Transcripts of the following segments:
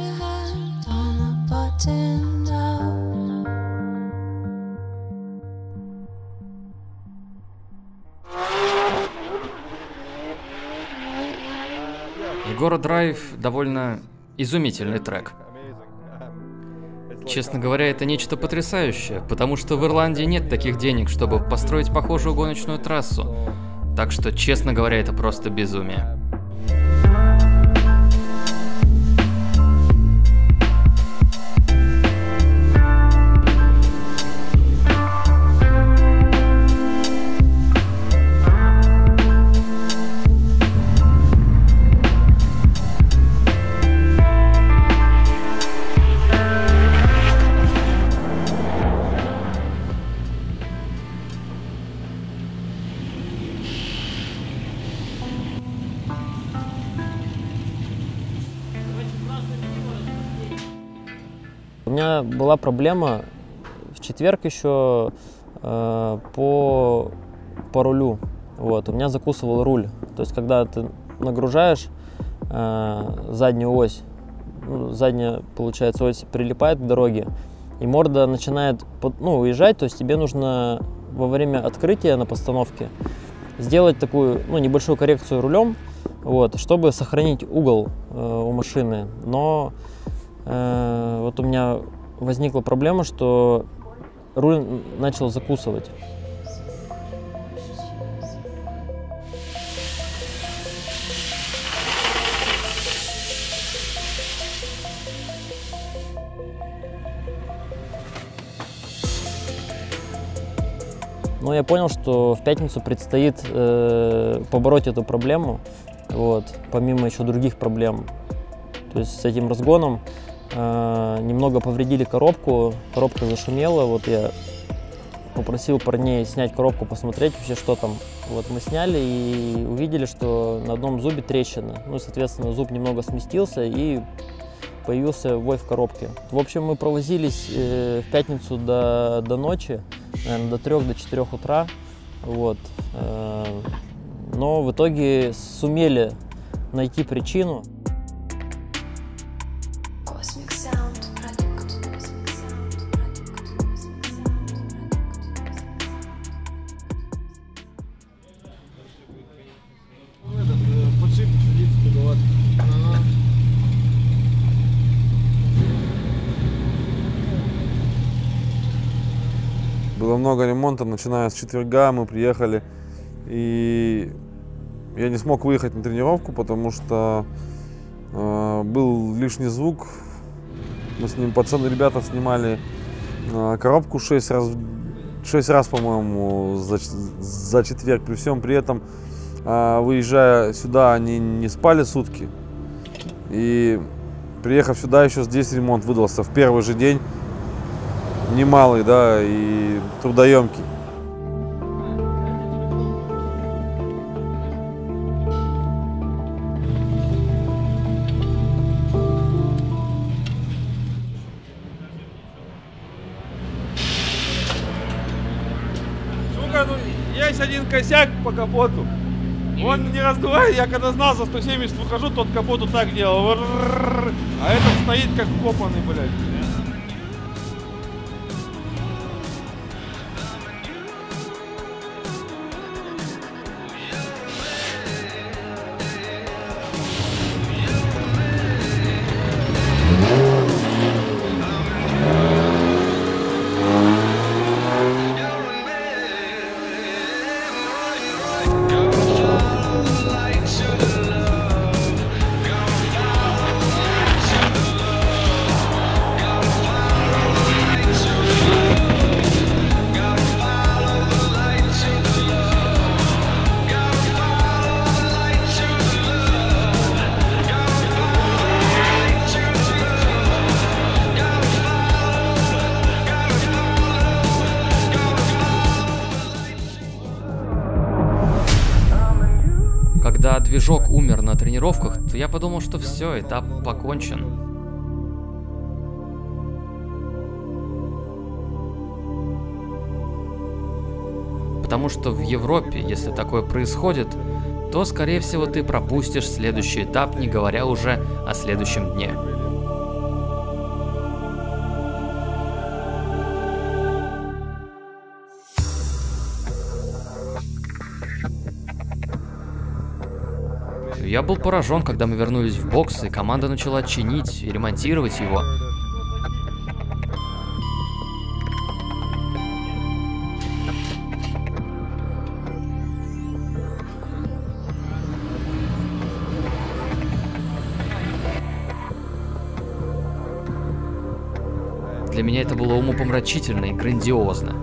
your hand on the button down. Егора Драйв довольно изумительный трек. Честно говоря, это нечто потрясающее, потому что в Ирландии нет таких денег, чтобы построить похожую гоночную трассу. Так что, честно говоря, это просто безумие. У меня была проблема в четверг еще по рулю. Вот, у меня закусывал руль. То есть, когда ты нагружаешь заднюю ось, задняя, получается, ось прилипает к дороге, и морда начинает уезжать, то есть тебе нужно во время открытия на постановке сделать такую небольшую коррекцию рулем, вот, чтобы сохранить угол у машины. Но вот у меня возникла проблема, что руль начал закусывать. Но я понял, что в пятницу предстоит побороть эту проблему, вот, помимо еще других проблем. То есть с этим разгоном немного повредили коробку, коробка зашумела, вот я попросил парней снять коробку, посмотреть вообще, что там. Вот мы сняли и увидели, что на одном зубе трещина, соответственно, зуб немного сместился и появился вой в коробке. В общем, мы провозились в пятницу до ночи, наверное, до 3-4 утра, вот. Но в итоге сумели найти причину. Было много ремонта, начиная с четверга мы приехали, и я не смог выехать на тренировку, потому что был лишний звук. Мы с ним, пацаны, ребята, снимали коробку 6 раз, по-моему, за четверг. При всем при этом, выезжая сюда, они не спали сутки. И приехав сюда, еще здесь ремонт выдался в первый же день. Немалый, да, и трудоемкий. Сука, есть один косяк по капоту. Он не раздувает, я когда знал, за 170 выхожу, тот капот вот так делал. А этот стоит как вкопанный, блядь. Когда движок умер на тренировках, то я подумал, что все, этап покончен. Потому что в Европе, если такое происходит, то, скорее всего, ты пропустишь следующий этап, не говоря уже о следующем дне. Я был поражен, когда мы вернулись в бокс, и команда начала чинить и ремонтировать его. Для меня это было умопомрачительно и грандиозно.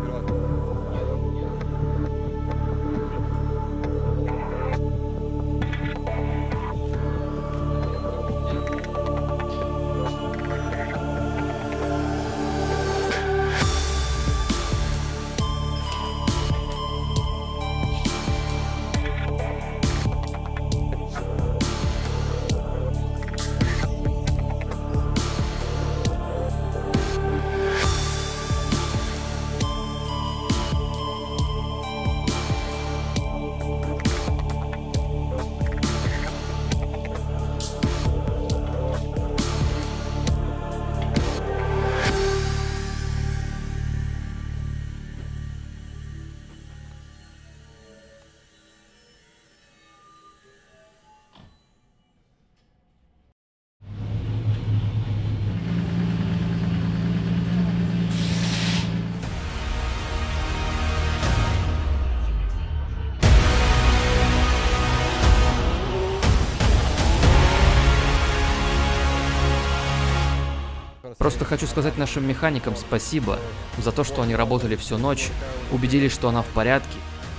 Просто хочу сказать нашим механикам спасибо за то, что они работали всю ночь, убедились, что она в порядке.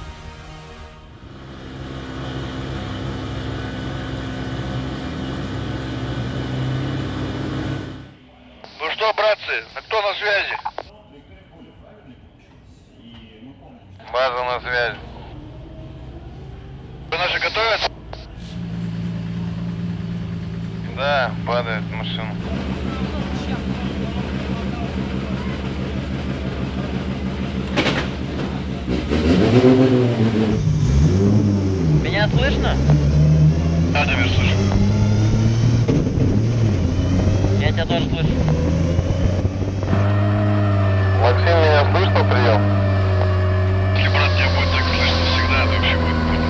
Ну что, братцы, а кто на связи? База на связи. Вы наши готовятся? Да, падает машина. Меня слышно? Да, Дамир, слышу. Я тебя тоже слышу. Максим, меня слышно, прием? Если, брат, тебя будет так слышно всегда, это вообще будет понял.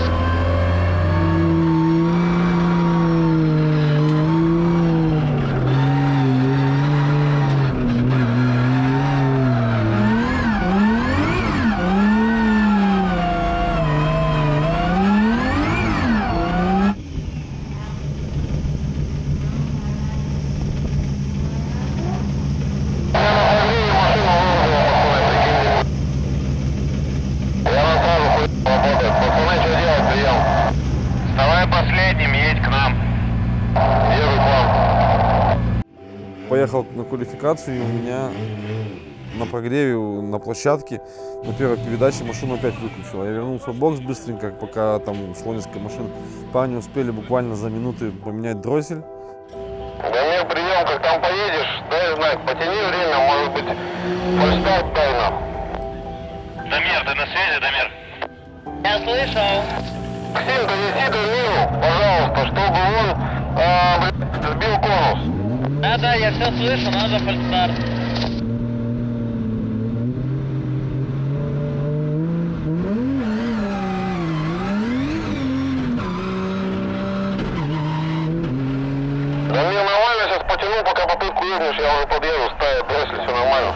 Поехал на квалификацию, и у меня на прогреве, на площадке, на первой передаче машину опять выключила. Я вернулся в бокс быстренько, пока там шло несколько машин. Парни успели буквально за минуты поменять дроссель. Дамир, прием, как там поедешь, дай знак, потяни время, может быть, фальстарт дай нам. Дамир, ты на связи, Дамир? Я слышал. Максим, донеси Дамиру, пожалуйста, чтобы он сбил конус. Да, я все слышу, надо фальстарт. Дамир, нормально, сейчас потяну, пока попытку ебнешь, я уже подъеду, ставит дроссель, все нормально.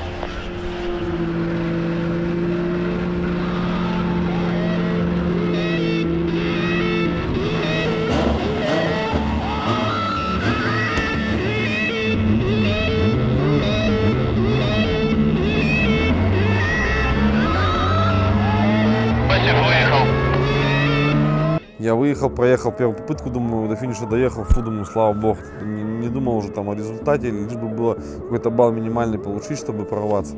Я выехал, проехал первую попытку, думаю, до финиша доехал, фу, думаю, слава богу. Не думал уже там о результате, лишь бы было какой-то балл минимальный получить, чтобы прорваться.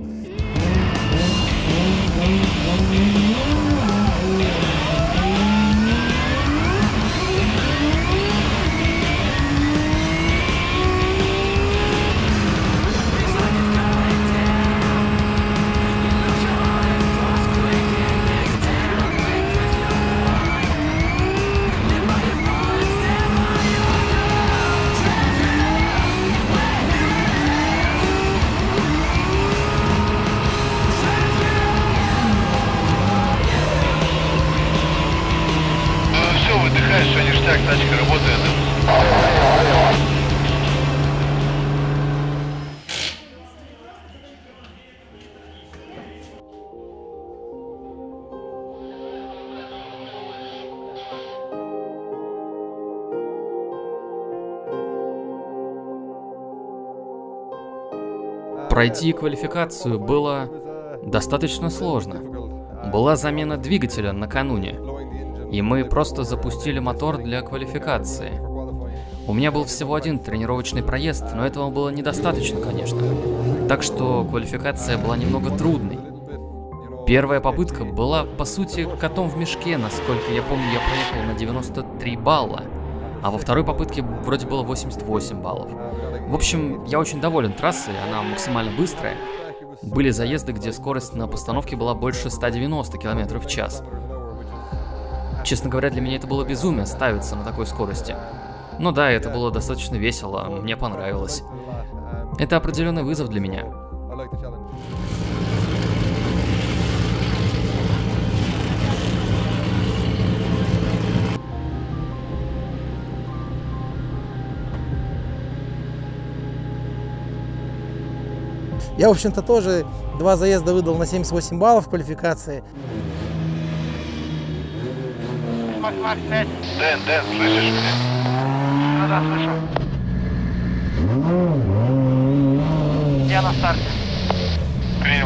Пройти квалификацию было достаточно сложно. Была замена двигателя накануне, и мы просто запустили мотор для квалификации. У меня был всего один тренировочный проезд, но этого было недостаточно, конечно. Так что квалификация была немного трудной. Первая попытка была, по сути, котом в мешке. Насколько я помню, я проехал на 93 балла, а во второй попытке вроде было 88 баллов. В общем, я очень доволен трассой, она максимально быстрая. Были заезды, где скорость на постановке была больше 190 км в час. Честно говоря, для меня это было безумие ставиться на такой скорости. Но да, это было достаточно весело, мне понравилось. Это определенный вызов для меня. Я, в общем-то, тоже 2 заезда выдал на 78 баллов в квалификации. Дэн, слышишь меня? Да, слышу. Я на старте. Принял.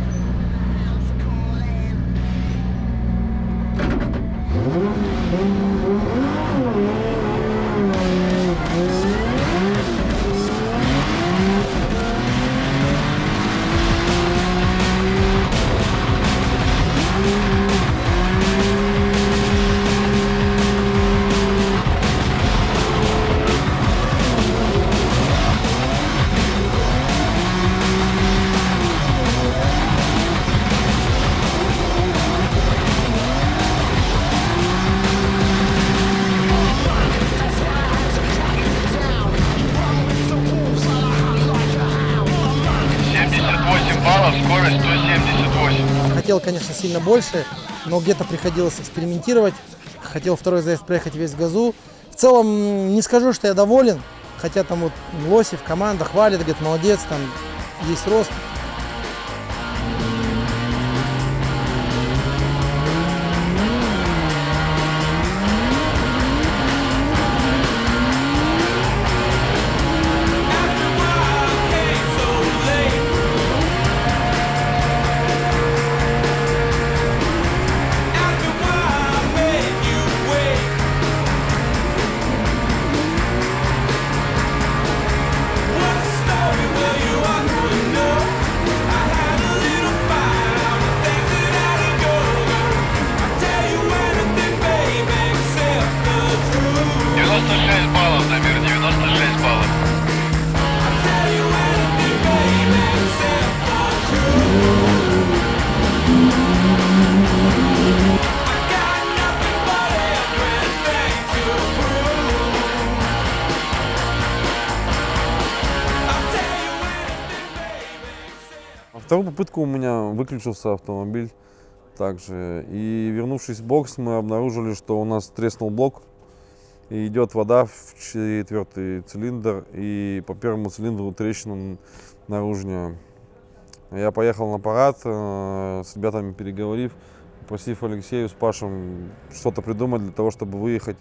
Скорость 178. Хотел, конечно, сильно больше, но где-то приходилось экспериментировать. Хотел второй заезд проехать весь в газу. В целом, не скажу, что я доволен, хотя там вот Лосев, команда хвалит, говорит, молодец, там есть рост. Во вторую попытку у меня выключился автомобиль также. И вернувшись в бокс, мы обнаружили, что у нас треснул блок. И идет вода в 4-й цилиндр. И по первому цилиндру трещина наружная. Я поехал на парад, с ребятами переговорив, попросив Алексею с Пашем что-то придумать для того, чтобы выехать.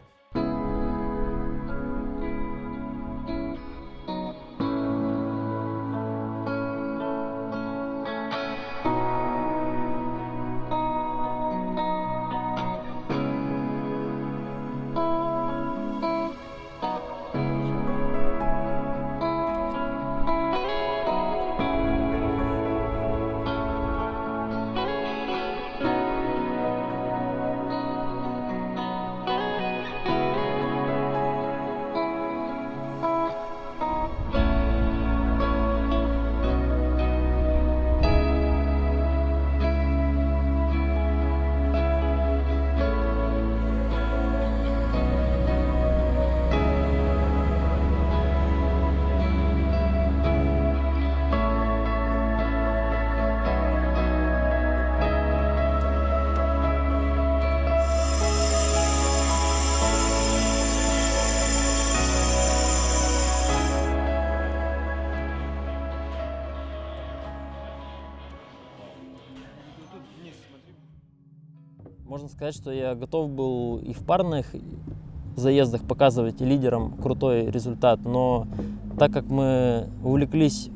Можно сказать, что я готов был и в парных заездах показывать и лидерам крутой результат, но так как мы увлеклись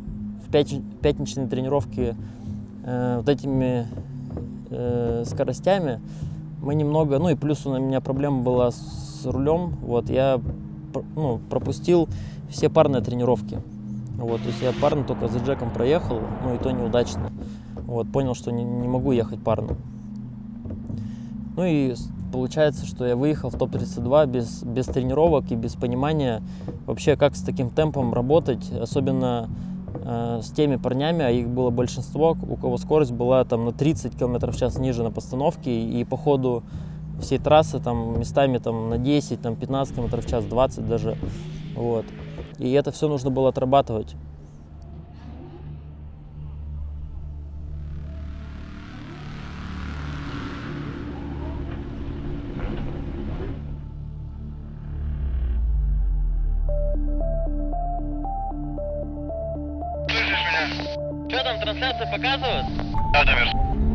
в пятничные тренировки вот этими скоростями мы немного, ну и плюс у меня проблема была с рулем, вот, я пропустил все парные тренировки. Вот, то есть я парно только за Джеком проехал, ну и то неудачно. Вот, понял, что не могу ехать парно. Ну и получается, что я выехал в топ-32 без тренировок и без понимания вообще, как с таким темпом работать, особенно с теми парнями, а их было большинство, у кого скорость была там на 30 км в час ниже на постановке, и по ходу всей трассы там местами там на 10, там 15 км в час, 20 даже. Вот. И это все нужно было отрабатывать. Что там, трансляция показывают? Да, Дамир.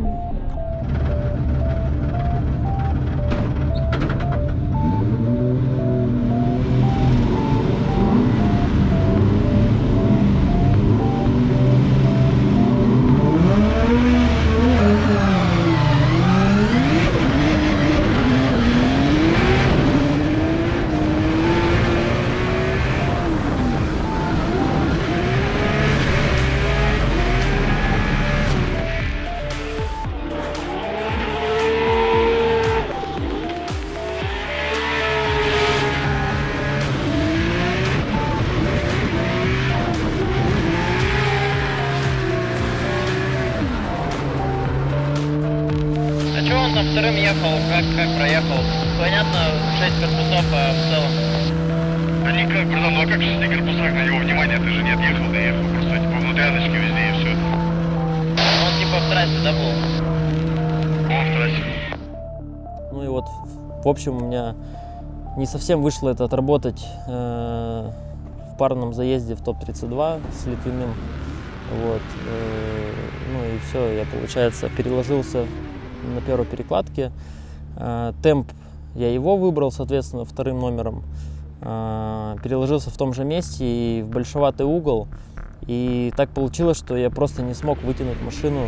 Вторым ехал, как проехал. Понятно, 6 корпусов, а в целом. Да никак, братан, ну а как в 6 корпусах на него внимания ты же не отъехал, доехал, просто типа внутряночки везде и все. Он типа в трассе, да, был? Он в трассе. Ну и вот, в общем, у меня не совсем вышло это отработать в парном заезде в топ-32 с Литвиным. Вот. Ну и все, я, получается, переложился на первой перекладке. Темп я его выбрал, соответственно, вторым номером. Переложился в том же месте и в большоватый угол. И так получилось, что я просто не смог вытянуть машину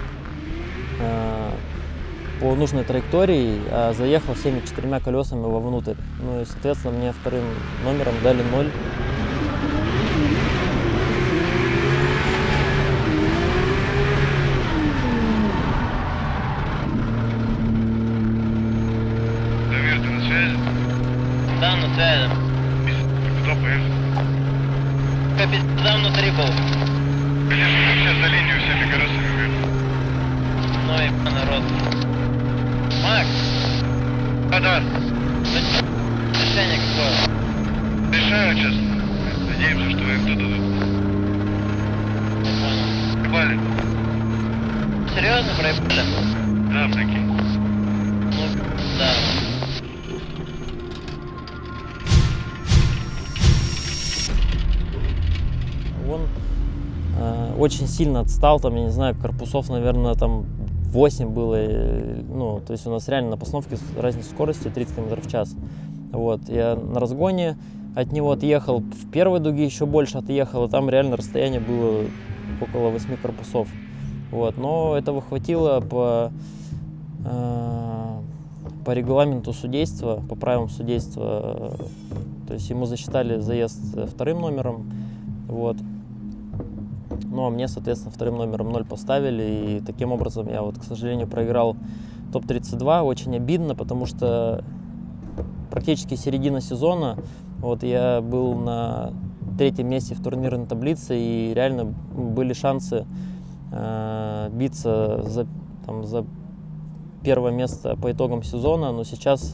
по нужной траектории, а заехал всеми 4 колесами вовнутрь. Ну и, соответственно, мне вторым номером дали 0. Да, на связи. Куда поехал? Капитан внутри был. Конечно, мы все за линию всеми колесами выехали. Ну и народ. Макс! Да. Решение какое? Решаю сейчас. Надеемся, что им кто-то дадут. Не понял. Ебали. Серьезно проебали? Да, прикинь. Ну, да. Он очень сильно отстал, там, я не знаю, корпусов, наверное, там 8 было, ну, то есть у нас реально на постановке разница скорости 30 км в час. Вот, я на разгоне от него отъехал, в первой дуге еще больше отъехал, и там реально расстояние было около 8 корпусов. Вот, но этого хватило по регламенту судейства, по правилам судейства, то есть ему засчитали заезд вторым номером, вот. Ну, а мне, соответственно, вторым номером 0 поставили, и таким образом я вот, к сожалению, проиграл топ-32. Очень обидно, потому что практически середина сезона, вот, я был на 3-м месте в турнирной таблице, и реально были шансы биться за первое место по итогам сезона, но сейчас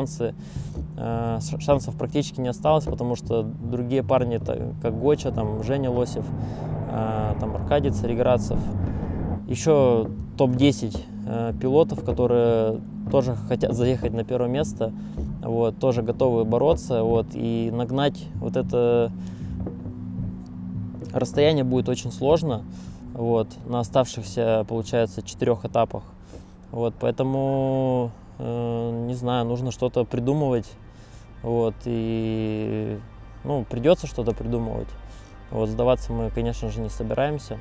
шансов практически не осталось, потому что другие парни, как Гоча, там, Женя Лосев, там, Аркадий Цареградцев, еще топ-10 пилотов, которые тоже хотят заехать на первое место, вот, тоже готовы бороться, вот, и нагнать вот это расстояние будет очень сложно, вот, на оставшихся, получается, 4 этапах. Вот, поэтому, не знаю, нужно что-то придумывать, вот, и, ну, придется что-то придумывать, Вот, сдаваться мы, конечно же, не собираемся.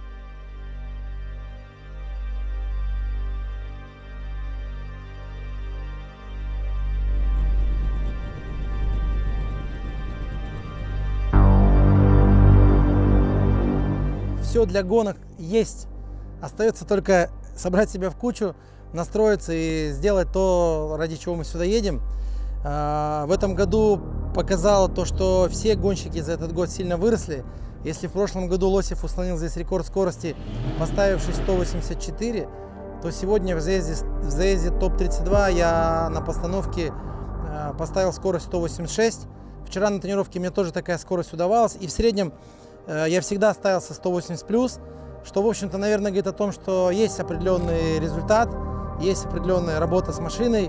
Все для гонок есть. Остается только собрать себя в кучу, настроиться и сделать то, ради чего мы сюда едем. В этом году показало то, что все гонщики за этот год сильно выросли. Если в прошлом году Лосев установил здесь рекорд скорости, поставивший 184, то сегодня в заезде топ-32 я на постановке поставил скорость 186. Вчера на тренировке мне тоже такая скорость удавалась. И в среднем я всегда ставился 180+, что, в общем-то, наверное, говорит о том, что есть определенный результат, есть определенная работа с машиной.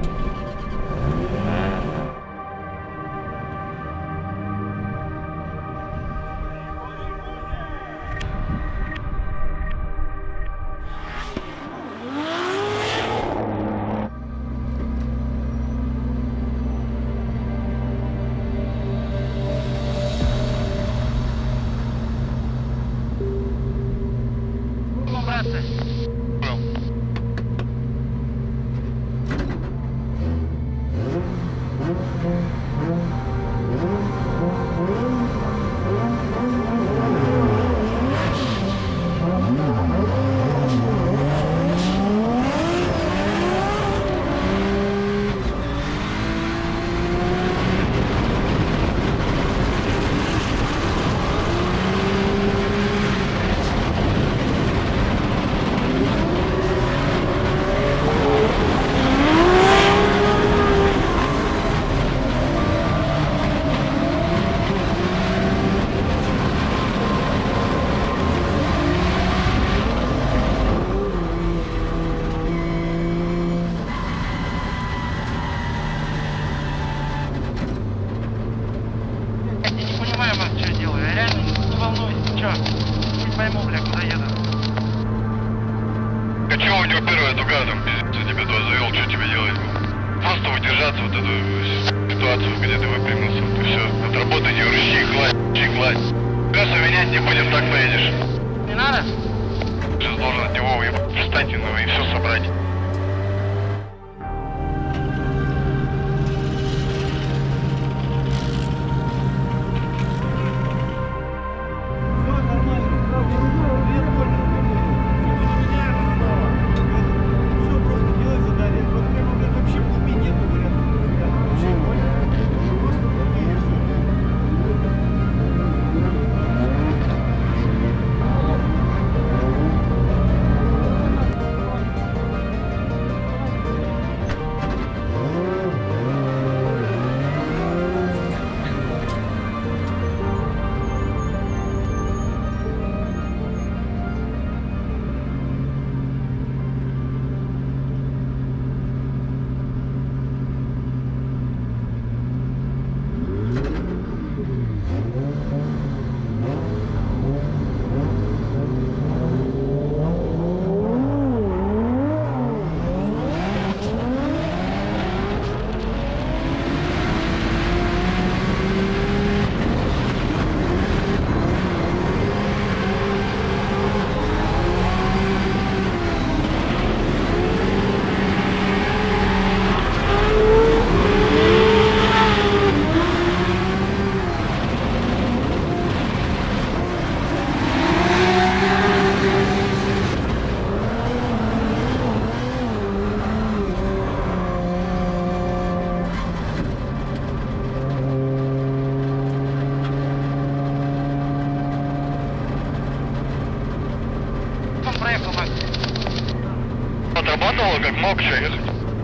Отрабатывал как мог, что ехать?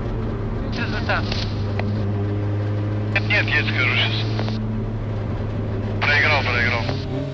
Результат. Нет, я скажу сейчас. Проиграл.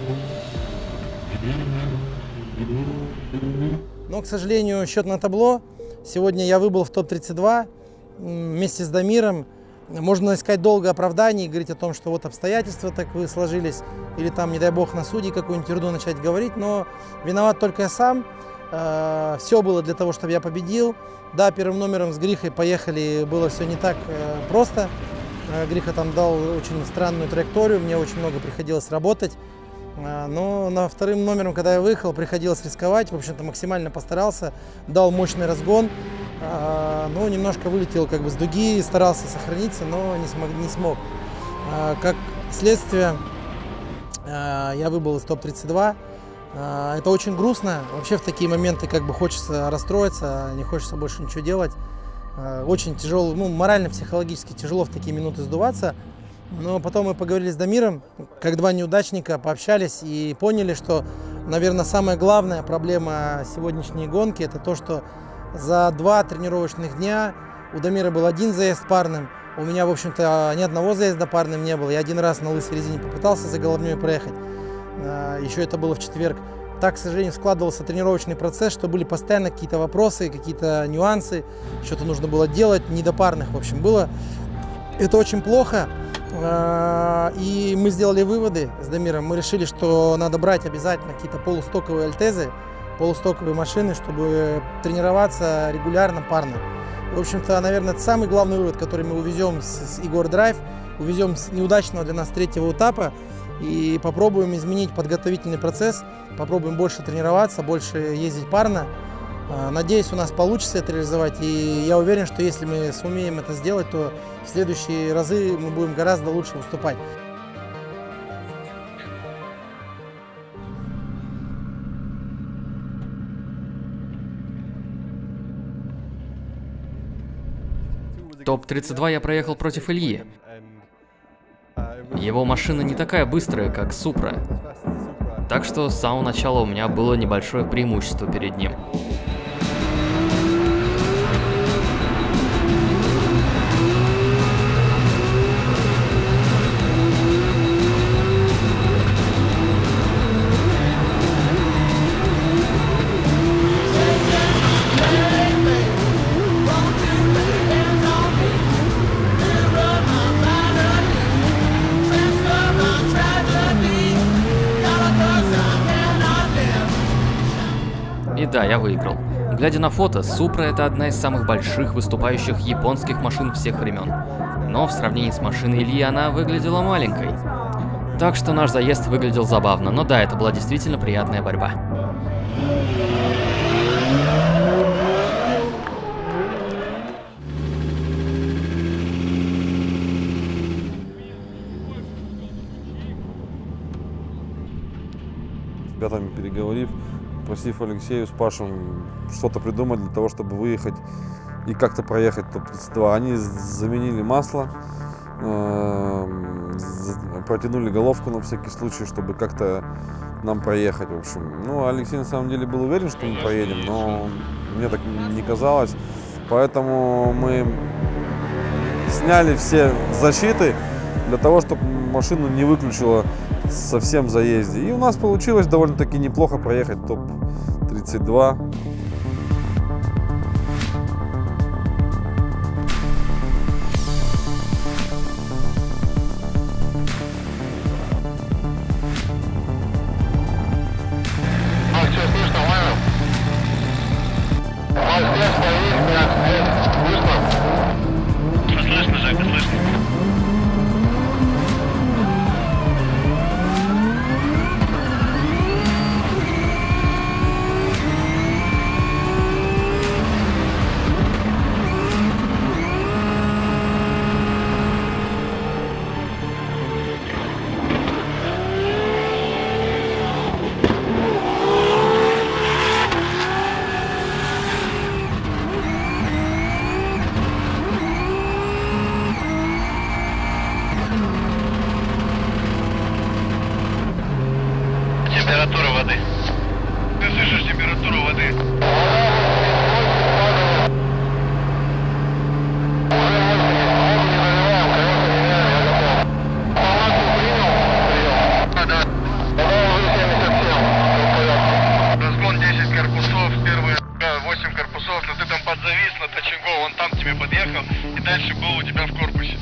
Но, к сожалению, счет на табло. Сегодня я выбыл в топ-32 вместе с Дамиром. Можно искать долго оправданий и говорить о том, что вот обстоятельства так вы сложились, или там, не дай бог, на судьи какую-нибудь ерунду начать говорить, но виноват только я сам. Все было для того, чтобы я победил. Да, первым номером с Грихой поехали, было все не так просто. Гриха там дал очень странную траекторию, мне очень много приходилось работать. Но на вторым номером, когда я выехал, приходилось рисковать. В общем-то, максимально постарался, дал мощный разгон. Но немножко вылетел как бы с дуги, старался сохраниться, но не смог. Как следствие, я выбыл из топ-32. Это очень грустно. Вообще в такие моменты как бы хочется расстроиться, не хочется больше ничего делать. Очень тяжело, ну, морально, психологически тяжело в такие минуты сдуваться. Но потом мы поговорили с Дамиром, как два неудачника, пообщались и поняли, что, наверное, самая главная проблема сегодняшней гонки — это то, что за 2 тренировочных дня у Дамира был один заезд парным, у меня, в общем-то, ни одного заезда парным не было. Я один раз на лысой резине попытался за головней проехать, еще это было в четверг. Так, к сожалению, складывался тренировочный процесс, что были постоянно какие-то вопросы, какие-то нюансы, что-то нужно было делать, не до парных, в общем, было. Это очень плохо. И мы сделали выводы с Дамиром. Мы решили, что надо брать обязательно какие-то полустоковые альтезы, полустоковые машины, чтобы тренироваться регулярно, парно. В общем-то, наверное, это самый главный вывод, который мы увезем с Игор Драйв, увезем с неудачного для нас 3-го этапа и попробуем изменить подготовительный процесс, попробуем больше тренироваться, больше ездить парно. Надеюсь, у нас получится это реализовать, и я уверен, что если мы сумеем это сделать, то в следующие разы мы будем гораздо лучше выступать. Топ-32 я проехал против Ильи. Его машина не такая быстрая, как Супра. Так что с самого начала у меня было небольшое преимущество перед ним. И да, я выиграл. Глядя на фото, Супра — это одна из самых больших выступающих японских машин всех времен. Но в сравнении с машиной Ильи она выглядела маленькой. Так что наш заезд выглядел забавно, но да, это была действительно приятная борьба. С ребятами переговорив, просив Алексею с Пашем что-то придумать для того, чтобы выехать и как-то проехать топ-32. Они заменили масло, протянули головку на всякий случай, чтобы как-то нам проехать, в общем. Ну, Алексей на самом деле был уверен, что мы проедем, но мне так не казалось. Поэтому мы сняли все защиты для того, чтобы машину не выключило совсем в заезде. И у нас получилось довольно-таки неплохо проехать топ-32. Слышно, Жека, слышно. Температура воды. Ты слышишь температуру воды? Разгон 10 корпусов, первые 8 корпусов, но ты там подзавис на Тачинго, он там к тебе подъехал и дальше был у тебя в корпусе.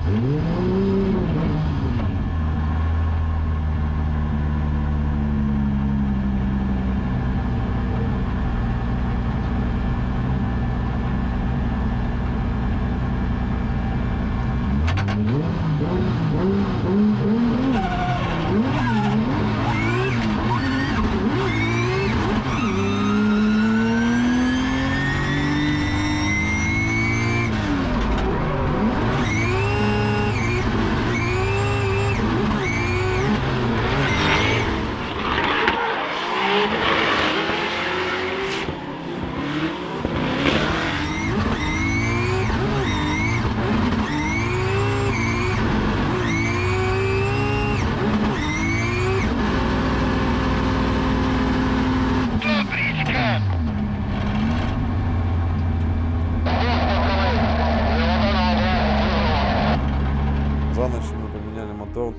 За ночь мы поменяли мотор.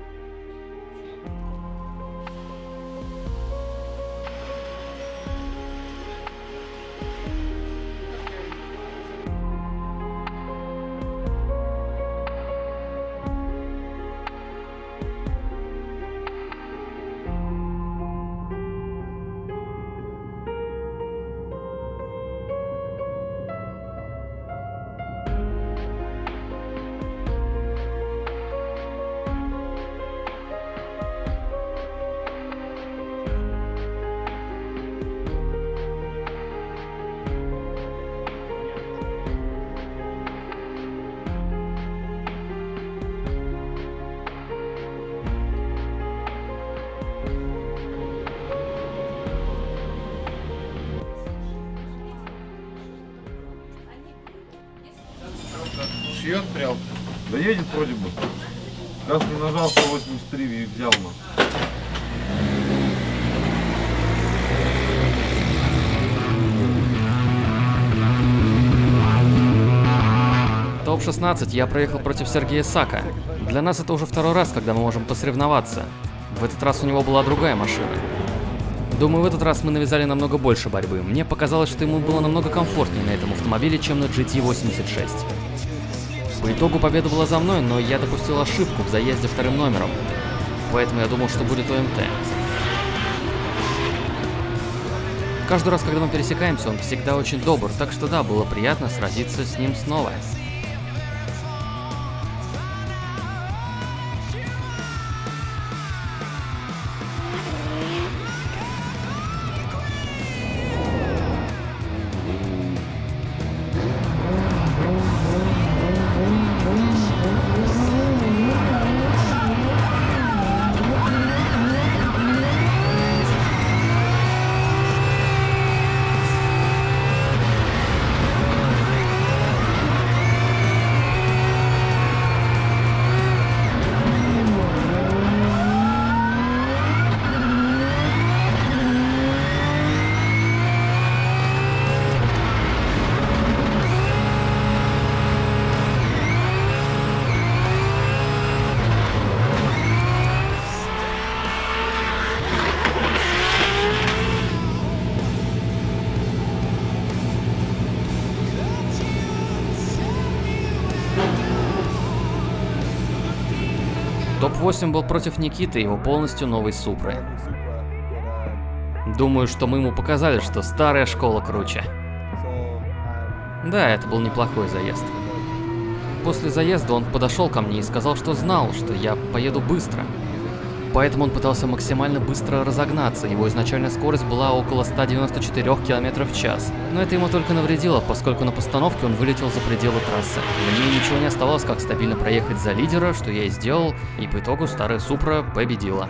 Шьет прям. Да едет вроде бы. Газ не нажал, 183 и взял на. Топ-16 я проехал против Сергея Сака. Для нас это уже второй раз, когда мы можем посоревноваться. В этот раз у него была другая машина. Думаю, в этот раз мы навязали намного больше борьбы. Мне показалось, что ему было намного комфортнее на этом автомобиле, чем на GT86. По итогу победа была за мной, но я допустил ошибку в заезде вторым номером. Поэтому я думал, что будет ОМТ. Каждый раз, когда мы пересекаемся, он всегда очень добр, так что да, было приятно сразиться с ним снова. Топ-8 был против Никиты и его полностью новой Супры. Думаю, что мы ему показали, что старая школа круче. Да, это был неплохой заезд. После заезда он подошел ко мне и сказал, что знал, что я поеду быстро. Поэтому он пытался максимально быстро разогнаться, его изначальная скорость была около 194 км в час. Но это ему только навредило, поскольку на постановке он вылетел за пределы трассы. Мне ничего не оставалось, как стабильно проехать за лидера, что я и сделал, и по итогу старая Супра победила.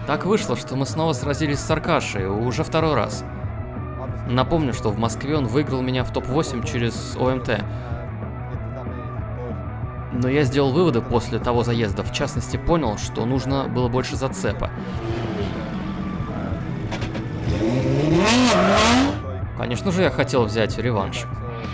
Так вышло, что мы снова сразились с Аркашей, уже второй раз. Напомню, что в Москве он выиграл меня в топ-8 через ОМТ. Но я сделал выводы после того заезда, в частности понял, что нужно было больше зацепа. Конечно же, я хотел взять реванш.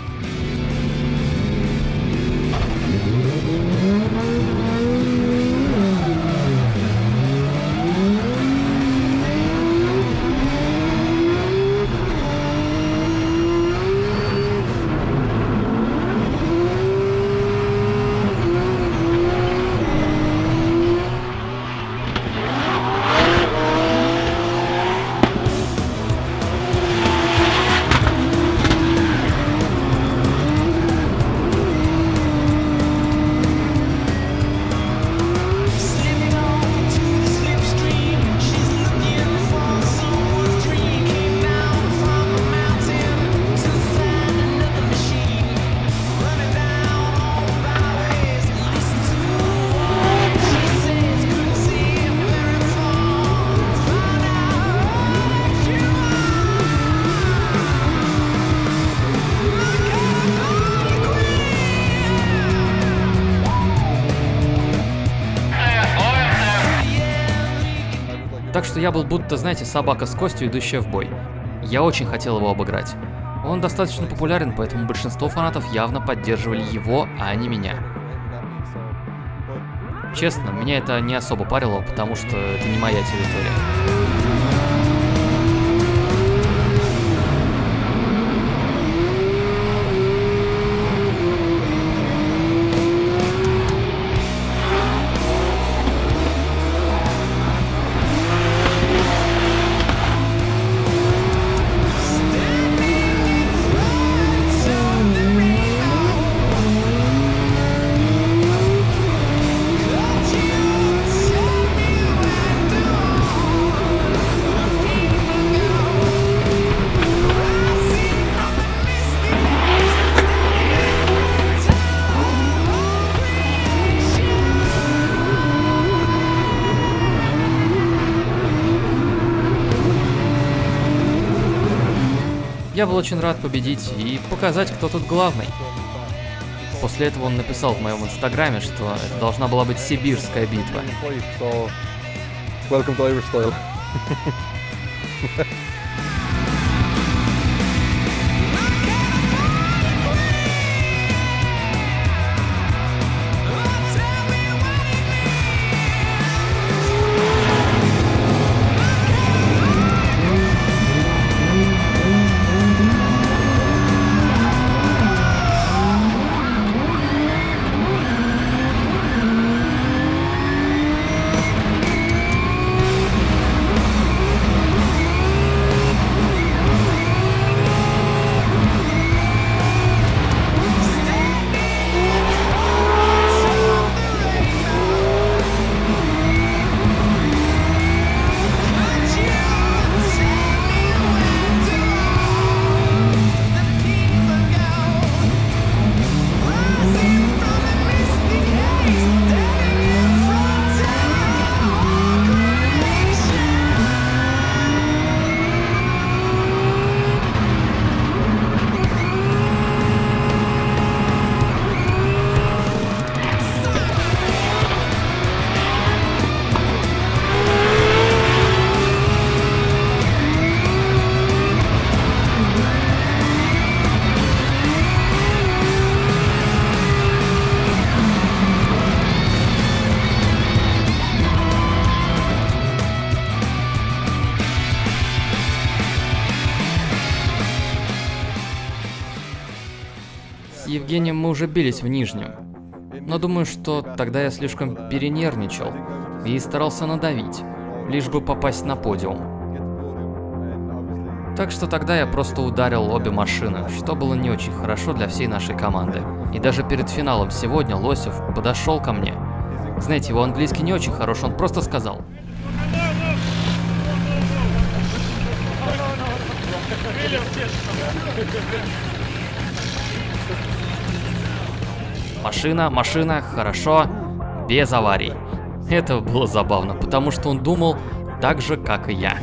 Так что я был будто, знаете, собака с костью, идущая в бой. Я очень хотел его обыграть. Он достаточно популярен, поэтому большинство фанатов явно поддерживали его, а не меня. Честно, меня это не особо парило, потому что это не моя территория. Я был очень рад победить и показать, кто тут главный. После этого он написал в моем инстаграме, что это должна была быть сибирская битва. Welcome to Irish style. С Евгением мы уже бились в нижнем, но думаю, что тогда я слишком перенервничал и старался надавить, лишь бы попасть на подиум. Так что тогда я просто ударил обе машины, что было не очень хорошо для всей нашей команды. И даже перед финалом сегодня Лосев подошел ко мне. Знаете, его английский не очень хорош, он просто сказал: машина, хорошо, без аварий. Это было забавно, потому что он думал, так же, как и я.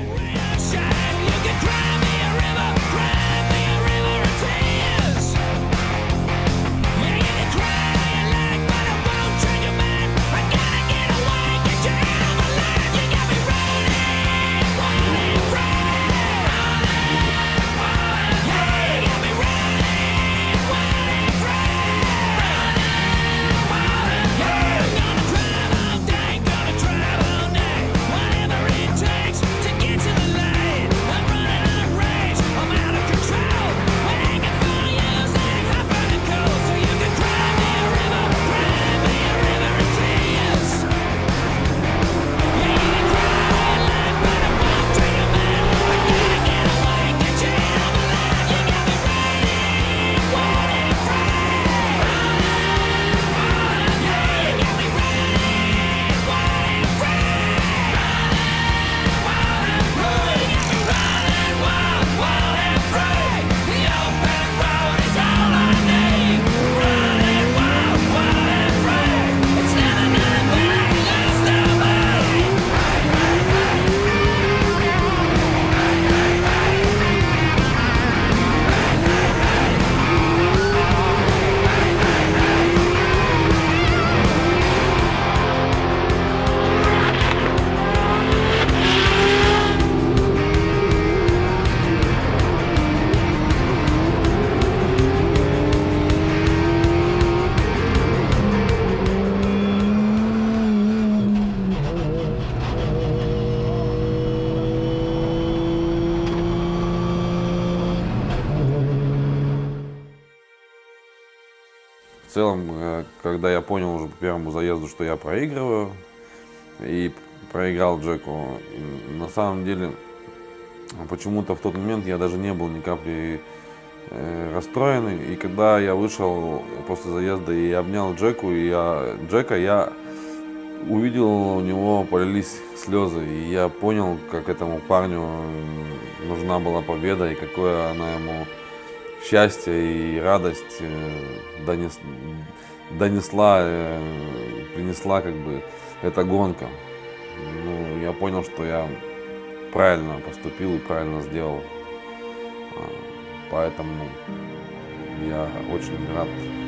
В целом, когда я понял уже по первому заезду, что я проигрываю, и проиграл Джеку, на самом деле, почему-то в тот момент я даже не был ни капли расстроенный. И когда я вышел после заезда и обнял Джеку, Джека, я увидел, у него полились слезы. И я понял, как этому парню нужна была победа, и какое она ему счастье и радость принесла как бы эта гонка. Ну, я понял, что я правильно поступил и правильно сделал. Поэтому я очень рад